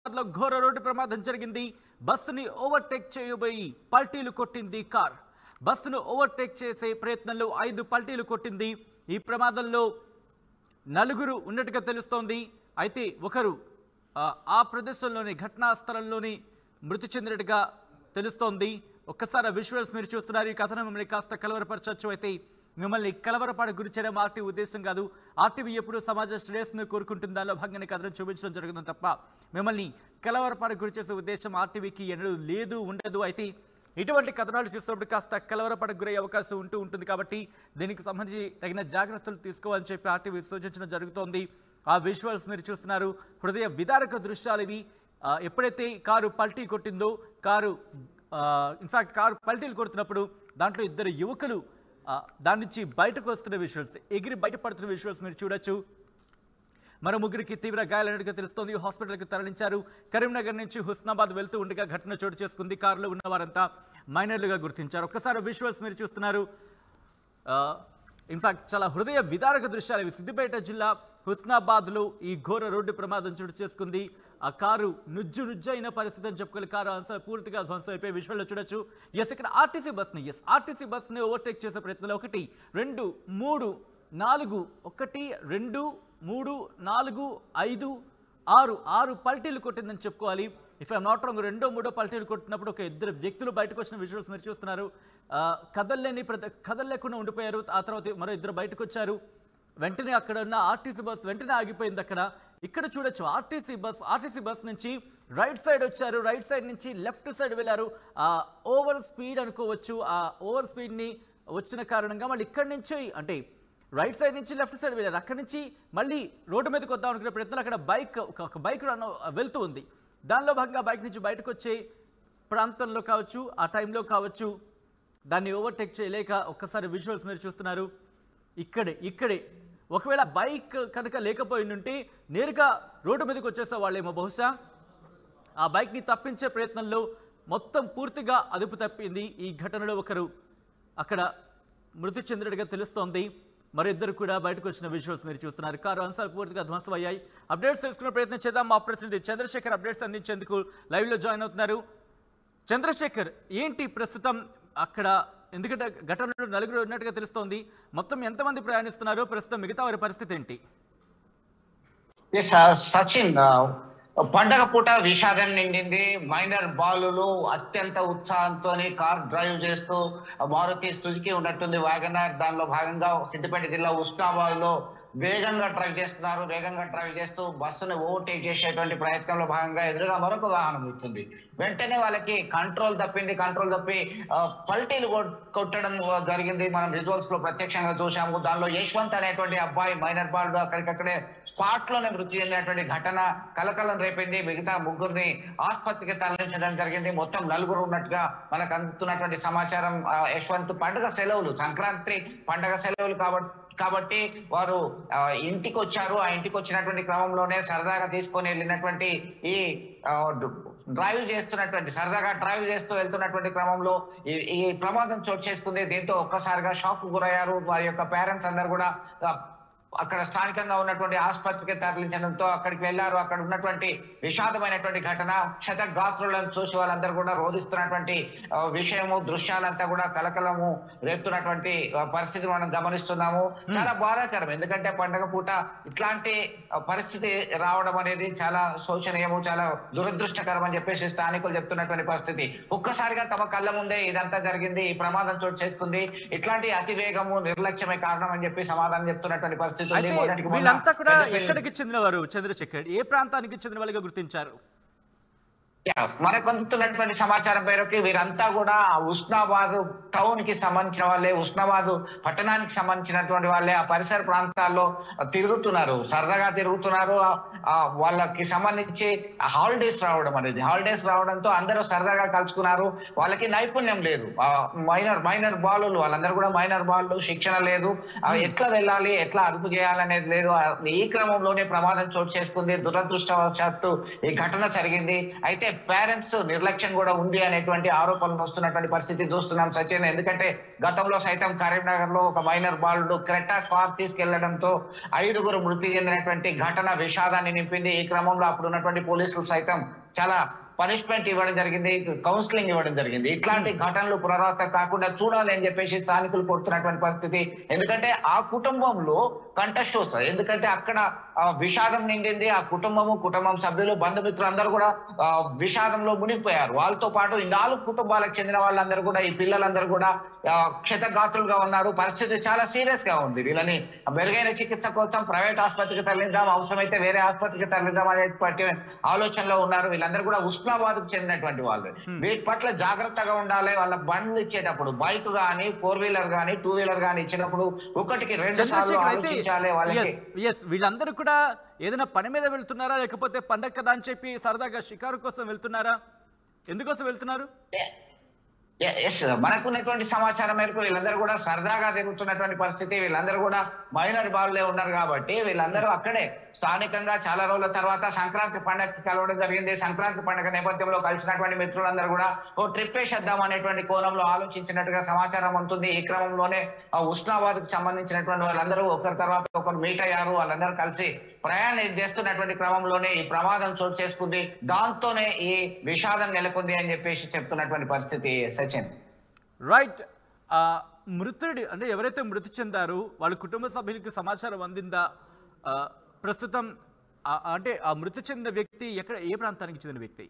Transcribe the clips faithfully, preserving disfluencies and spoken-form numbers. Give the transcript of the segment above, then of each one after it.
లో ఘోర రోడ్డు ప్రమాదం జరిగింది. బస్సుని ఓవర్టేక్ చేయబోయి పల్టీలు కొట్టింది కార్. బస్సును ఓవర్టేక్ చేసే ప్రయత్నంలో ఐదు పల్టీలు కొట్టింది. ఈ ప్రమాదంలో నలుగురు ఉన్నట్టుగా తెలుస్తోంది. అయితే ఒకరు ఆ ప్రదేశంలోని ఘటనా స్థలంలోని మృతి చెందినట్టుగా తెలుస్తోంది. ఒక్కసారి విజువల్స్ మీరు చూస్తున్నారు. ఈ కథనం మిమ్మల్ని కాస్త కలవరపరచవచ్చు. అయితే మిమ్మల్ని కలవరపాటు గురి చేయడం ఆర్టీవీ ఉద్దేశం కాదు. ఆర్టీవీ ఎప్పుడు సమాజ శ్రేయస్సును కోరుకుంటుంది. దానిలో భాగంగా కథనం చూపించడం జరుగుతుంది తప్ప మిమ్మల్ని కలవరపాటు గురి చేసే ఉద్దేశం ఆర్టీవీకి ఎన్నడూ లేదు, ఉండదు. అయితే ఇటువంటి కథనాలు చూసినప్పుడు కాస్త కలవరపాటుకు గురయ్యే అవకాశం ఉంటూ ఉంటుంది. కాబట్టి దీనికి సంబంధించి తగిన జాగ్రత్తలు తీసుకోవాలని చెప్పి ఆర్టీవీ సూచించడం జరుగుతోంది. ఆ విజువల్స్ మీరు చూస్తున్నారు. హృదయ విదారక దృశ్యాలు ఇవి. ఎప్పుడైతే కారు పల్టీ కొట్టిందో, కారు ఇన్ఫాక్ట్ కారు పల్టీలు కొడుతున్నప్పుడు దాంట్లో ఇద్దరు యువకులు దాని నుంచి బయటకు వస్తున్న విజువల్స్, ఎగిరి బయటపడుతున్న విజువల్స్ మీరు చూడొచ్చు. మరో ముగ్గురికి తీవ్ర గాయాలన్నట్టుగా తెలుస్తోంది. హాస్పిటల్కి తరలించారు. కరీంనగర్ నుంచి హుస్నాబాద్ వెళ్తూ ఉండగా ఘటన చోటు చేసుకుంది. కారులో ఉన్న వారంతా మైనర్లుగా గుర్తించారు. ఒక్కసారి విజువల్స్ మీరు చూస్తున్నారు. ఇన్ఫాక్ట్ చాలా హృదయ విదారక దృశ్యాలు ఇవి. సిద్దిపేట జిల్లా హుస్నాబాద్లో ఈ ఘోర రోడ్డు ప్రమాదం చోటు చేసుకుంది. ఆ కారు నుజ్జు నుజ్జు అయిన పరిస్థితి అని చెప్పుకోవాలి. కారు అంశ పూర్తిగా ధ్వంసం అయిపోయి విజువల్లో చూడొచ్చు. ఎస్, ఇక్కడ ఆర్టీసీ బస్ని ఎస్ ఆర్టీసీ బస్ని ఓవర్టేక్ చేసే ప్రయత్నంలో ఒకటి రెండు మూడు నాలుగు ఒకటి రెండు మూడు నాలుగు ఐదు ఆరు ఆరు పల్టీలు కొట్టిందని చెప్పుకోవాలి. ఇఫ్ ఐఎమ్ నాట్ రాంగ్ రెండో మూడో పల్టీలు కొట్టినప్పుడు ఒక ఇద్దరు వ్యక్తులు బయటకు వచ్చిన విజువల్స్ మీరు చూస్తున్నారు. కదల్లేని కదల్లేకుండా ఉండిపోయారు. ఆ తర్వాత మరో ఇద్దరు బయటకు వచ్చారు. వెంటనే అక్కడ ఉన్న ఆర్టీసీ బస్ వెంటనే ఆగిపోయింది. అక్కడ ఇక్కడ చూడొచ్చు ఆర్టీసీ బస్ ఆర్టీసీ బస్ నుంచి రైట్ సైడ్ వచ్చారు. రైట్ సైడ్ నుంచి లెఫ్ట్ సైడ్ వెళ్ళారు. ఆ ఓవర్ స్పీడ్ అనుకోవచ్చు. ఆ ఓవర్ స్పీడ్ని వచ్చిన కారణంగా మళ్ళీ ఇక్కడి నుంచి అంటే రైట్ సైడ్ నుంచి లెఫ్ట్ సైడ్ వెళ్ళారు. అక్కడి నుంచి మళ్ళీ రోడ్డు మీదకి వద్దాం అనుకునే ప్రయత్నాలు అక్కడ బైక్ ఒక బైక్ రన్ వెళ్తూ ఉంది. దానిలో భాగంగా బైక్ నుంచి బయటకు వచ్చే ప్రాంతంలో కావచ్చు, ఆ టైంలో కావచ్చు, దాన్ని ఓవర్టేక్ చేయలేక ఒక్కసారి విజువల్స్ మీరు చూస్తున్నారు. ఇక్కడే ఇక్కడే ఒకవేళ బైక్ కనుక లేకపోయిందంటే నేరుగా రోడ్డు మీదకి వచ్చేసే వాళ్ళేమో బహుశా. ఆ బైక్ని తప్పించే ప్రయత్నంలో మొత్తం పూర్తిగా అదుపు తప్పింది. ఈ ఘటనలో ఒకరు అక్కడ మృతి చెందినట్టుగా తెలుస్తోంది. మరిద్దరు కూడా బయటకు వచ్చిన విజువల్స్ మీరు చూస్తున్నారు. కారు అంశాలు పూర్తిగా ధ్వంసం అయ్యాయి. అప్డేట్స్ తెలుసుకునే ప్రయత్నం చేద్దాం. మా ప్రతినిధి చంద్రశేఖర్ అప్డేట్స్ అందించేందుకు లైవ్లో జాయిన్ అవుతున్నారు. చంద్రశేఖర్, ఏంటి ప్రస్తుతం అక్కడ? ఎందుకంటే ఘటనలో నలుగురు ఉన్నట్టుగా తెలుస్తోంది. మొత్తం ఎంతమంది ప్రయాణిస్తున్నారు ప్రస్తుతం? మిగతా వారి పరిస్థితి ఏంటి? సచిన్, పండగ పూట విషాదం నిండింది. మైనర్ బాలులు అత్యంత ఉత్సాహంతో కార్ డ్రైవ్ చేస్తూ మారుతి సుజుకి ఉన్నట్టుంది వ్యాగనర్. దానిలో భాగంగా సిద్దిపేట జిల్లా హుస్నాబాద్ లో వేగంగా డ్రైవ్ చేస్తున్నారు. వేగంగా డ్రైవ్ చేస్తూ బస్సును ఓవర్టేక్ చేసేటువంటి ప్రయత్నంలో భాగంగా ఎదురుగా మరొక వాహనం వస్తుంది. వెంటనే వాళ్ళకి కంట్రోల్ తప్పింది. కంట్రోల్ తప్పి పల్టీలు కొట్టడం జరిగింది. మనం విజువల్స్ లో ప్రత్యక్షంగా చూసాము. దానిలో యశ్వంత్ అనేటువంటి అబ్బాయి మైనర్ బాలుడు అక్కడికక్కడే స్పాట్ లోనే మృతి చెందినటువంటి ఘటన కలకలం రేపింది. మిగతా ముగ్గురిని ఆసుపత్రికి తరలించడం జరిగింది. మొత్తం నలుగురు ఉన్నట్టుగా మనకు అందుతున్నటువంటి సమాచారం. యశ్వంత్ పండుగ సెలవులు, సంక్రాంతి పండుగ సెలవులు కాబట్టి కాబట్టి వారు ఇంటికి వచ్చారు. ఆ ఇంటికి వచ్చినటువంటి క్రమంలోనే సరదాగా తీసుకొని వెళ్ళినటువంటి ఈ డ్రైవ్ చేస్తున్నటువంటి సరదాగా డ్రైవ్ చేస్తూ వెళ్తున్నటువంటి క్రమంలో ఈ ప్రమాదం చోటు చేసుకుంది. దీంతో ఒక్కసారిగా షాక్ గురయ్యారు. వారి యొక్క పేరెంట్స్ అందరు కూడా అక్కడ స్థానికంగా ఉన్నటువంటి ఆసుపత్రికి తరలించడంతో అక్కడికి వెళ్లారు. అక్కడ ఉన్నటువంటి విషాదమైనటువంటి ఘటన, క్షతగాత్రులను చూసి వాళ్ళందరూ కూడా రోధిస్తున్నటువంటి విషయము, దృశ్యాలంతా కూడా కలకలము రేపుతున్నటువంటి పరిస్థితి మనం గమనిస్తున్నాము. చాలా బాధాకరం. ఎందుకంటే పండగ పూట ఇట్లాంటి పరిస్థితి రావడం అనేది చాలా శోచనీయము, చాలా దురదృష్టకరం అని చెప్పేసి స్థానికులు చెప్తున్నటువంటి పరిస్థితి. ఒక్కసారిగా తమ కళ్ళ ముందే ఇదంతా జరిగింది, ఈ ప్రమాదం చోటు చేసుకుంది. ఇట్లాంటి అతివేగము, నిర్లక్ష్యమే కారణం అని చెప్పి సమాధానం చెప్తున్నటువంటి పరిస్థితి. వీళ్ళంతా కూడా ఎక్కడికి చెందినవారు చంద్రశేఖర్? ఏ ప్రాంతానికి చెందిన వాళ్ళుగా గుర్తించారు? మనకు అందుతున్నటువంటి సమాచారం మేరకు వీరంతా కూడా హుస్నాబాద్ టౌన్ కి సంబంధించిన వాళ్ళే, హుస్నాబాద్ పట్టణానికి సంబంధించినటువంటి వాళ్ళే. ఆ పరిసర ప్రాంతాల్లో తిరుగుతున్నారు, సరదాగా తిరుగుతున్నారు. వాళ్ళకి సంబంధించి హాలిడేస్ రావడం అనేది హాలిడేస్ రావడంతో అందరూ సరదాగా కలుసుకున్నారు. వాళ్ళకి నైపుణ్యం లేదు. మైనర్ మైనర్ బాలులు వాళ్ళందరూ కూడా మైనర్ బాలులు, శిక్షణ లేదు. ఎట్లా వెళ్ళాలి, ఎట్లా అదుపు చేయాలనేది లేదు. ఈ క్రమంలోనే ప్రమాదం చోటు చేసుకుంది. దురదృష్టవశాత్తు ఈ ఘటన జరిగింది. అయితే పేరెంట్స్ నిర్లక్ష్యం కూడా ఉంది అనేటువంటి ఆరోపణలు వస్తున్నటువంటి పరిస్థితి చూస్తున్నాం సచిన్. ఎందుకంటే గతంలో సైతం కరీంనగర్ లో ఒక మైనర్ బాలుడు క్రెటా కార్ తీసుకెళ్లడంతో ఐదుగురు మృతి చెందినటువంటి ఘటన విషాదాన్ని నింపింది. ఈ క్రమంలో అప్పుడు ఉన్నటువంటి పోలీసులు సైతం చాలా పనిష్మెంట్ ఇవ్వడం జరిగింది, కౌన్సిలింగ్ ఇవ్వడం జరిగింది. ఇట్లాంటి ఘటనలు పునరావృతం కాకుండా చూడాలి అని చెప్పేసి స్థానికులు కోరుతున్నటువంటి పరిస్థితి. ఎందుకంటే ఆ కుటుంబంలో కంటెస్టోస్, ఎందుకంటే అక్కడ విషాదం నిండింది. ఆ కుటుంబము, కుటుంబం సభ్యులు, బంధుమిత్రులు అందరూ కూడా విషాదంలో మునిగిపోయారు. వాళ్ళతో పాటు ఈ నాలుగు కుటుంబాలకు చెందిన వాళ్ళందరూ కూడా, ఈ పిల్లలందరూ కూడా క్షతగాత్రులుగా ఉన్నారు. పరిస్థితి చాలా సీరియస్ గా ఉంది. వీళ్ళని మెరుగైన చికిత్స కోసం ప్రైవేట్ ఆసుపత్రికి తరలిద్దాం, అవసరమైతే వేరే ఆసుపత్రికి తరలిద్దాం అనేటువంటి ఆలోచనలో ఉన్నారు. వీళ్ళందరూ కూడా ఉస్మానాబాద్ కు చెందినటువంటి వాళ్ళు. వీటి పట్ల జాగ్రత్తగా ఉండాలి. వాళ్ళ బండ్లు ఇచ్చేటప్పుడు బైక్ గానీ, ఫోర్ వీలర్ గానీ, టూ వీలర్ గానీ ఇచ్చినప్పుడు ఒకటికి రెండు సార్లు ఆలోచించాలి. వాళ్ళకి వీళ్ళందరూ కూడా ఏదైనా పని మీద వెళ్తున్నారా, లేకపోతే పండగ కదా అని చెప్పి సరదాగా షికారు కోసం వెళ్తున్నారా? ఎందుకోసం వెళ్తున్నారు? ఎస్, మనకున్నటువంటి సమాచారం మేరకు వీళ్ళందరూ కూడా సరదాగా తిరుగుతున్నటువంటి పరిస్థితి. వీళ్ళందరూ కూడా మైనర్ బాలులే ఉన్నారు కాబట్టి వీళ్ళందరూ అక్కడే స్థానికంగా చాలా రోజుల తర్వాత సంక్రాంతి పండుగకి కలవడం జరిగింది. సంక్రాంతి పండుగ నేపథ్యంలో కలిసినటువంటి మిత్రులందరూ కూడా ఓ ట్రిప్ వేసేద్దాం అనేటువంటి కోణంలో ఆలోచించినట్టుగా సమాచారం ఉంటుంది. ఈ క్రమంలోనే ఉస్మానాబాద్ కు సంబంధించినటువంటి వాళ్ళందరూ ఒకరి తర్వాత ఒకరు మీట్ అయ్యారు. వాళ్ళందరూ కలిసి ప్రయాణం చేస్తున్నటువంటి క్రమంలోనే ఈ ప్రమాదం చోటు చేసుకుంది. దాంతోనే ఈ విషాదం నెలకొంది అని చెప్పేసి చెప్తున్నటువంటి పరిస్థితి సచిన్. రైట్. మృతుడి అంటే ఎవరైతే మృతి చెందారో వాళ్ళ కుటుంబ సభ్యులకి సమాచారం అందిందా? ప్రస్తుతం అంటే ఆ మృతి చెందిన వ్యక్తి ఎక్కడ, ఏ ప్రాంతానికి చెందిన వ్యక్తి?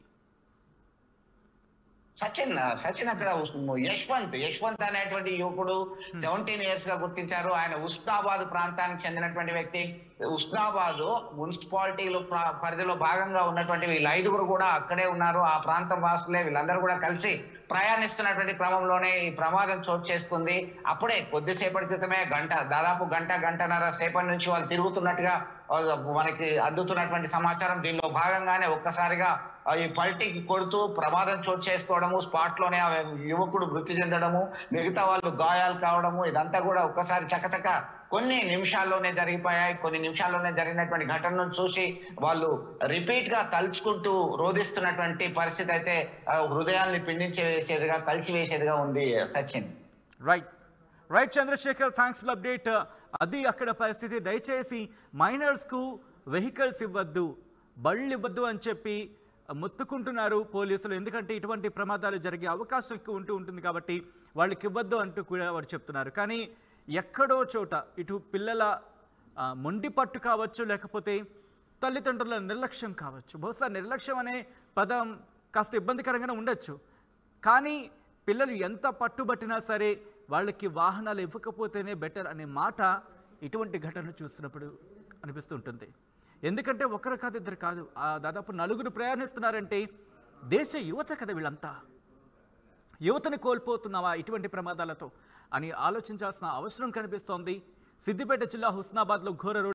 సచిన్ సచిన్ అక్కడ యశ్వంత్ యశ్వంత్ అనేటువంటి యువకుడు సెవెంటీన్ ఇయర్స్ గా గుర్తించారు. ఆయన ఉస్మానాబాద్ ప్రాంతానికి చెందినటువంటి వ్యక్తి. ఉస్మానాబాద్ మున్సిపాలిటీలో పరిధిలో భాగంగా ఉన్నటువంటి వీళ్ళు ఐదుగురు కూడా అక్కడే ఉన్నారు. ఆ ప్రాంతం వాసులే. వీళ్ళందరూ కూడా కలిసి ప్రయాణిస్తున్నటువంటి క్రమంలోనే ఈ ప్రమాదం చోటు చేసుకుంది. అప్పుడే కొద్దిసేపటి క్రితమే గంట దాదాపు గంట గంటన్నర సేపటి నుంచి వాళ్ళు తిరుగుతున్నట్టుగా మనకి అందుతున్నటువంటి సమాచారం. దీనిలో భాగంగానే ఒక్కసారిగా ఈ పల్టీకి కొడుతూ ప్రమాదం చోటు చేసుకోవడము, స్పాట్ లోనే ఆ యువకుడు మృతి చెందడము, మిగతా వాళ్ళు గాయాలు కావడము, ఇదంతా కూడా ఒక్కసారి చకచక కొన్ని నిమిషాల్లోనే జరిగిపోయాయి. కొన్ని నిమిషాల్లోనే జరిగినటువంటి ఘటనను చూసి వాళ్ళు రిపీట్ గా తలుచుకుంటూ రోధిస్తున్నటువంటి పరిస్థితి అయితే హృదయాల్ని పిండించి వేసేదిగా, కలిసి వేసేదిగా ఉంది Sachin. Right right Chandrashekar, thanks for update. అది అక్కడ పరిస్థితి. దయచేసి మైనర్స్ కు వెహికల్స్ ఇవ్వద్దు, బళ్ళు ఇవ్వద్దు అని చెప్పి మొత్తుకుంటున్నారు పోలీసులు. ఎందుకంటే ఇటువంటి ప్రమాదాలు జరిగే అవకాశం ఎక్కువ ఉంటూ ఉంటుంది కాబట్టి వాళ్ళకి ఇవ్వద్దు అంటూ కూడా వారు చెప్తున్నారు. కానీ ఎక్కడో చోట ఇటు పిల్లల మొండి పట్టు కావచ్చు, లేకపోతే తల్లిదండ్రుల నిర్లక్ష్యం కావచ్చు. బహుశా నిర్లక్ష్యం అనే పదం కాస్త ఇబ్బందికరంగానే ఉండొచ్చు. కానీ పిల్లలు ఎంత పట్టుబట్టినా సరే వాళ్ళకి వాహనాలు ఇవ్వకపోతేనే బెటర్ అనే మాట ఇటువంటి ఘటనలు చూసినప్పుడు అనిపిస్తుంటుంది. ఎందుకంటే ఒకరు కాదు, ఇద్దరు కాదు, దాదాపు నలుగురు ప్రయాణిస్తున్నారంటే దేశ యువత కదా వీళ్ళంతా. యువతని కోల్పోతున్నావా ఇటువంటి ప్రమాదాలతో అని ఆలోచించాల్సిన అవసరం కనిపిస్తోంది. సిద్దిపేట జిల్లా హుస్నాబాద్లో ఘోర